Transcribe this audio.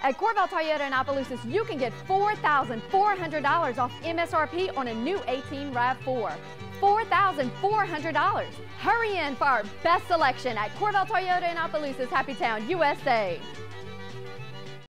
At Courvelle Toyota in Opelousas, you can get $4,400 off MSRP on a new 18 RAV-4. $4,400. Hurry in for our best selection at Courvelle Toyota in Opelousas, Happytown, USA.